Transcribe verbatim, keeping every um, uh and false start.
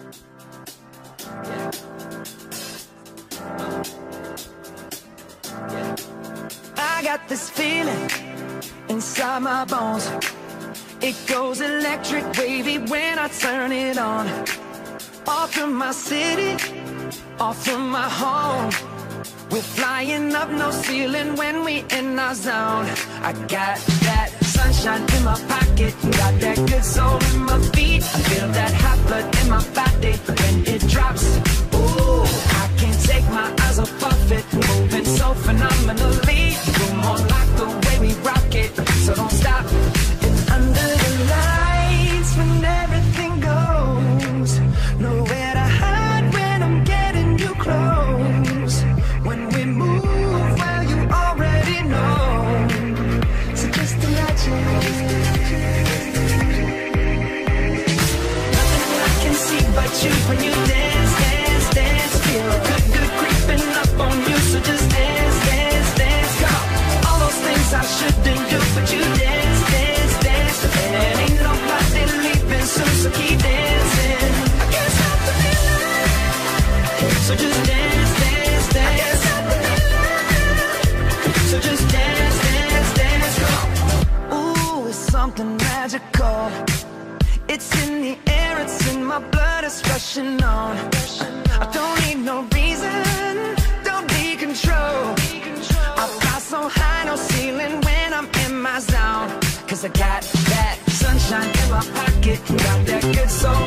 Yeah. Uh. Yeah. I got this feeling inside my bones. It goes electric wavy when I turn it on. Off from my city, off from my home. We're flying up, no ceiling when we in our zone. I got that sunshine in my pocket, got that good soul in my feet. I feel that hot blood in my body when it drops. Ooh, I can't take my eyes off of it, moving so phenomenally. You're more like the way we rock it, so don't stop. And under the lights when everything goes, nowhere to hide when I'm getting you close. When we move, well, you already know. So just imagine. Nothing I can see but you when you dance, dance, dance. Feel good, good creeping up on you. So just dance, dance, dance. Come. All those things I shouldn't do, but you dance, dance, dance. And ain't nobody leaving soon, so keep dancing. I can't stop the feeling. So just dance, dance, dance. So just dance, dance, dance, go. Ooh, it's something magical. It's in the air, it's in my blood, it's rushing on. I don't need no reason, don't be control. I fly so high, no ceiling when I'm in my zone. Cause I got that sunshine in my pocket, got that good soul